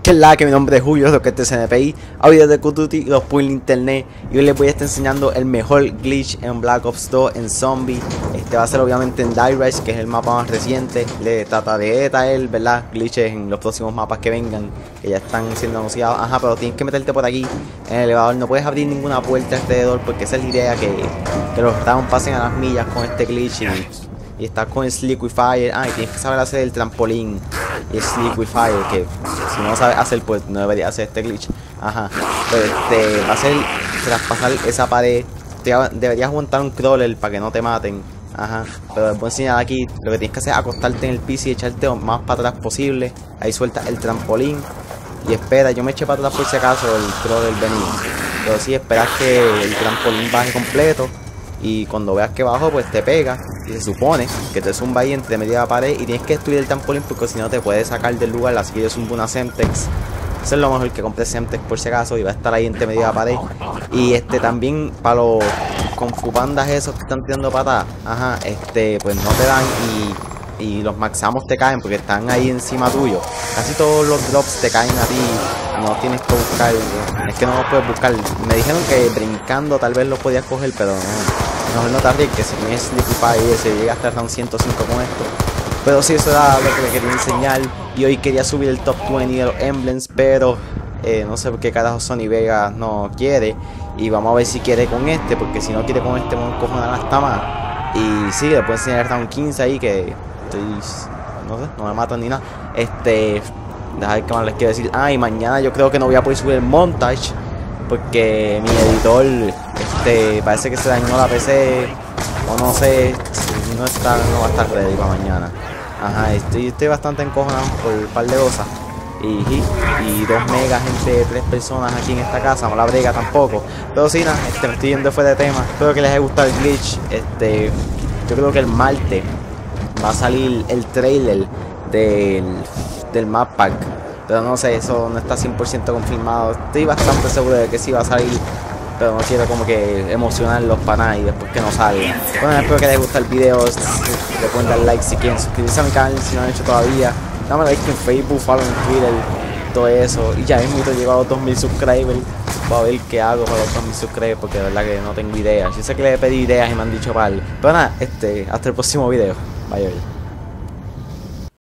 Que es la que mi nombre es Julio, lo que es CNPI, a videos de Call of Duty, los puedo en internet. Y hoy les voy a estar enseñando el mejor glitch en Black Ops 2 en Zombie. Este va a ser obviamente en Die Rise, que es el mapa más reciente. Le trataré de traer, ¿verdad? Glitches en los próximos mapas que vengan, que ya están siendo anunciados. Ajá, pero tienes que meterte por aquí en el elevador. No puedes abrir ninguna puerta alrededor, porque esa es la idea, que los rounds pasen a las millas con este glitch. Y estás con el Liquifire. Y tienes que saber hacer el trampolín y el Liquifire, que si no sabes hacer, pues no debería hacer este glitch. Ajá. Pero va a ser traspasar esa pared. Deberías aguantar un crawler para que no te maten. Ajá. Pero les voy a enseñar aquí. Lo que tienes que hacer es acostarte en el piso y echarte lo más para atrás posible. Ahí sueltas el trampolín. Y espera, yo me eché para atrás por si acaso el crawler venía. Pero sí, esperas que el trampolín baje completo. Y cuando veas que bajó, pues te pega. Y se supone que te zumba ahí entre medio de la pared. Y tienes que destruir el trampolín, porque si no te puedes sacar del lugar. Así que yo zumbo una Semtex. Eso es lo mejor, que compré Semtex por si acaso. Y va a estar ahí entre medio de la pared. Y también para los confupandas esos que están tirando patas. Ajá, pues no te dan. Y los maxamos te caen porque están ahí encima tuyo. Casi todos los drops te caen a ti. No tienes que buscar. Es que no los puedes buscar. Me dijeron que brincando tal vez los podías coger, pero no. Mejor no te arriesgues. Si tienes Liquify se llega hasta round 105 con esto. Pero sí, eso era lo que le quería enseñar. Y hoy quería subir el top 20 de los emblems, pero no sé por qué carajo Sony Vegas no quiere. Y vamos a ver si quiere con este, porque si no quiere con este, me cojonan hasta más. Y sí, le puedo enseñar el round 15 ahí, que no sé, no me matan ni nada. Deja ver qué más les quiero decir. Y mañana yo creo que no voy a poder subir el montage, porque mi editor parece que se dañó la PC, o no sé, no va a estar ready para mañana. Ajá, estoy bastante encojonado por un par de cosas. Y 2 megas entre 3 personas aquí en esta casa, no la brega tampoco. Pero sí, nada, me estoy yendo fuera de tema. Espero que les haya gustado el glitch. Yo creo que el martes va a salir el trailer del map pack. Pero no sé, eso no está 100% confirmado. Estoy bastante seguro de que sí va a salir, pero no quiero como que emocionarlos para nada y después que no salga. Bueno, espero que les guste el video. Le pueden dar like si quieren, suscribirse a mi canal si no lo han hecho todavía. Dame like en Facebook, follow en Twitter, todo eso. Y ya mismo llego a los 2000 subscribers. Voy a ver qué hago para los 2000 subscribers, porque de verdad que no tengo ideas. Yo sé que les he pedido ideas y me han dicho para. Pero nada, hasta el próximo video. Bye, bye.